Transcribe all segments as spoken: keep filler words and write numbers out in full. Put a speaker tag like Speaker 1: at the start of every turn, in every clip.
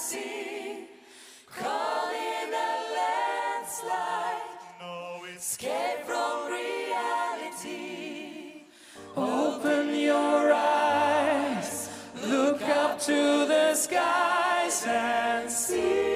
Speaker 1: sea, caught in a landslide, no escape from reality. Open your eyes, look up to the skies and see.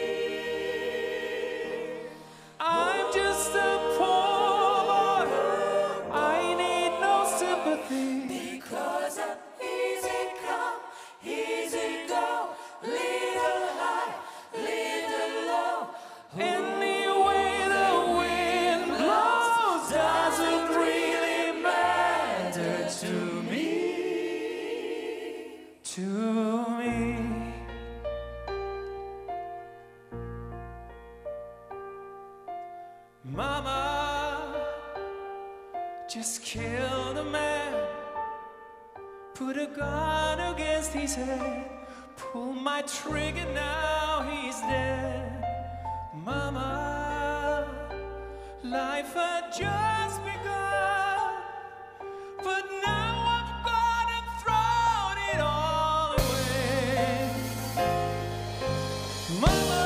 Speaker 1: I'm just a poor boy, I need no sympathy. Because of easy come, easy go, little high, little low. Any way the wind blows doesn't really matter to me, to me. Mama just killed a man, put a gun against his head, pull my trigger, now he's dead. Mama, life had just begun, but now I've gone and thrown it all away. Mama,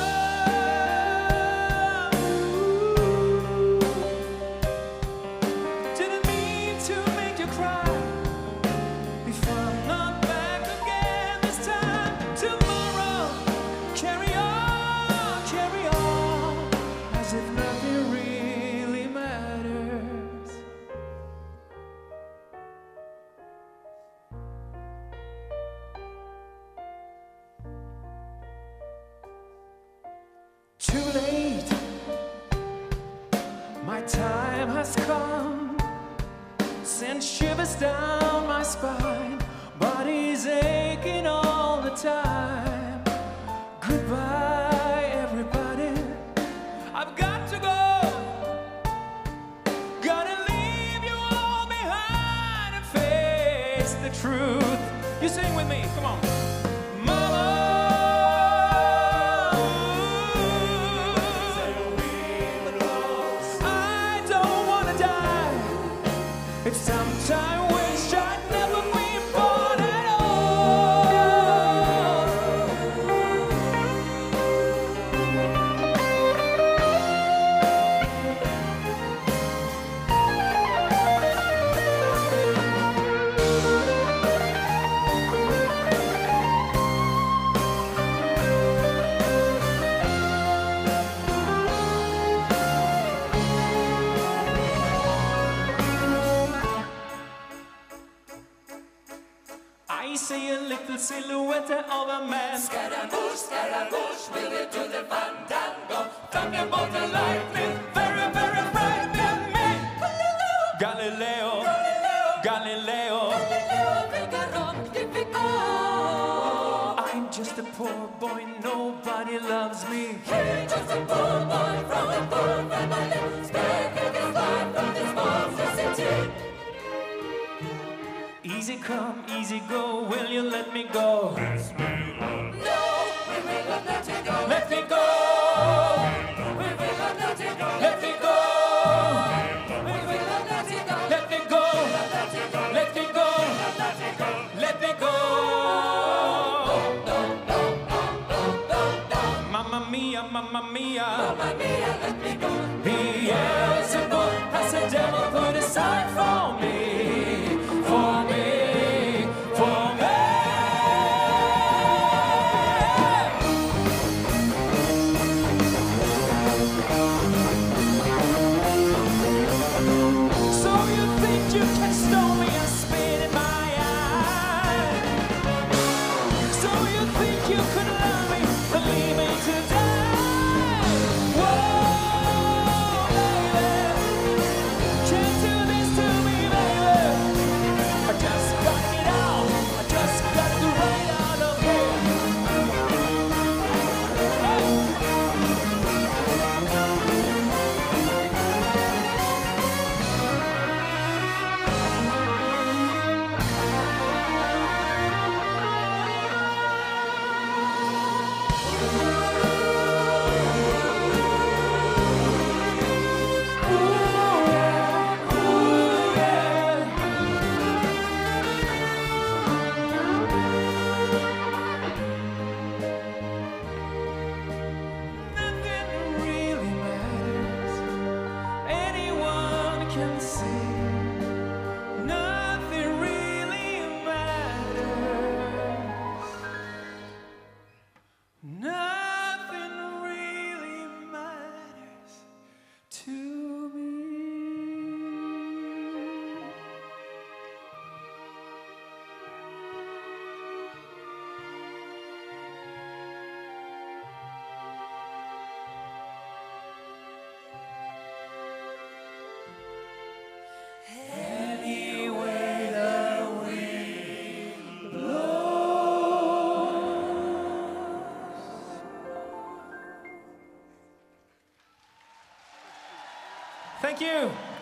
Speaker 1: didn't mean to make you cry. If I'm not back again this time tomorrow, carry on, carry on, as if nothing really matters. Too late, my time has come, sent shivers down my spine, body's aching all the time. Goodbye, everybody, I've got to go, gotta leave you all behind and face the truth. You sing with me, come on. Mama, I don't wanna die. If sometime wish I'd never been born at all. I see a little silhouette of a man. Scaramouche, Scaramouche, will you do the fandango? Thunderbolt and lightning, very, very frightening me. Galileo, Galileo, Galileo, I'm just a poor boy, nobody loves me. He's just a poor boy from a poor family, sparing his life from this monster city. Easy come, easy go, will you let me go? Yes, we will. No, we will not let you go. Let me go. We will not let you go. Let me go. We will not let you go. Let me go. Let me go. Let me go. Mamma mia, mamma mia. Mamma mia, let me go. Beelzebub has the devil put aside for me. For me. Whoa, baby, can't do this to me, baby. Nothing really matters to me. Anyway the wind blows. Thank you.